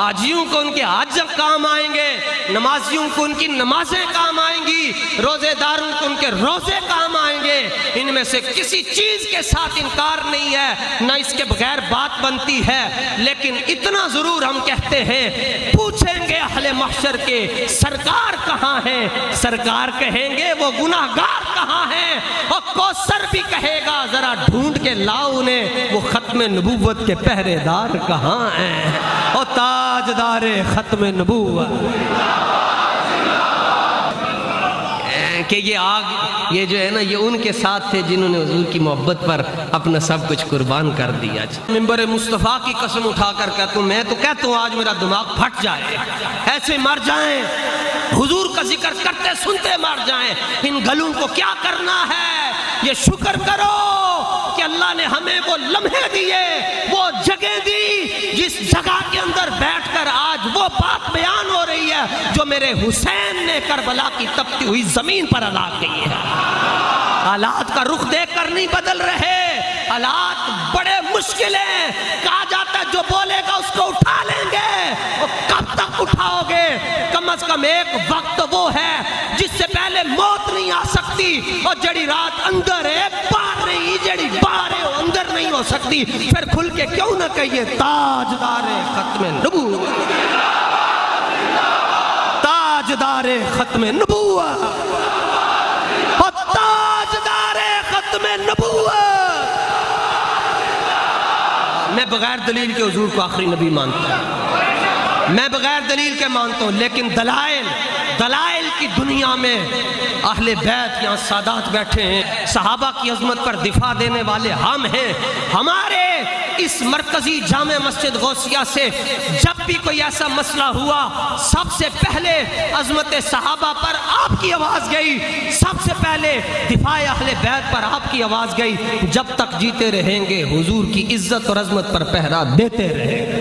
حاجیوں کو ان کے حج کام آئیں گے، نمازیوں کو ان کی نمازیں کام آئیں گی، روزے داروں کو ان کے روزے کام آئیں گے۔ ان میں سے کسی چیز کے ساتھ انکار نہیں ہے، نہ اس کے بغیر بات بنتی ہے، لیکن اتنا ضرور ہم کہتے ہیں، پوچھیں گے اہل محشر کے سرکار کہاں ہیں؟ سرکار کہیں گے وہ گناہگار کہاں ہیں؟ اور کوثر بھی کہے گا ذرا ڈھونڈ کے لاؤ انہیں، وہ ختم نبوت کے پہرے دار کہاں ہیں؟ اور تاجدار ختم نبوت کہ یہ آگ، یہ جو ہے نا، یہ ان کے ساتھ تھے جنہوں نے حضور کی محبت پر اپنا سب کچھ قربان کر دیا۔ منبر مصطفیٰ کی قسم اٹھا کر کہتا ہوں، میں تو کہتا ہوں آج میرا دماغ پھٹ جائے، ایسے مر جائیں، حضور کا ذکر کرتے سنتے مر جائیں۔ ان گلوں کو کیا کرنا ہے؟ یہ شکر کرو کہ اللہ نے ہمیں وہ لمحے دیے، وہ جگہ دی، جس جگہ کے اندر بیٹھ کر آج وہ بات بیان ہو رہی ہے جو میرے حسین نے کربلا کی تپتی ہوئی زمین پر ادا کی ہے۔ حالات کا رخ دیکھ کر نہیں بدل رہے، حالات بڑے مشکل ہیں۔ کہا جاتا ہے جو بولے گا اس کو اٹھا لیں گے، اور کب تک اٹھاؤ گے؟ کم از کم ایک وقت وہ ہے جس سے پہلے موت نہیں آ سکتی، اور جڑی رات اندر ہے باہر نہیں، جڑی باہر ہے اندر نہیں ہو سکتی۔ پھر کھل کے کیوں نہ کہیے تاجدار ختم نبوت، تاجدار ختم نبوت، اور تاجدار ختم نبوت۔ میں بغیر دلیل کے حضور کو آخری نبی مانتا ہوں، میں بغیر دلیل کے مانتا ہوں، لیکن دلائل کی دنیا میں اہل بیت یہاں سادات بیٹھے ہیں، صحابہ کی عظمت پر دفاع دینے والے ہم ہیں۔ ہمارے اس مرکزی جامع مسجد غوثیہ سے جب بھی کوئی ایسا مسئلہ ہوا، سب سے پہلے عظمت صحابہ پر آپ کی آواز گئی، سب سے پہلے دفاع اہل بیت پر آپ کی آواز گئی۔ جب تک جیتے رہیں گے حضور کی عزت اور عظمت پر پہرا دیتے رہیں گے۔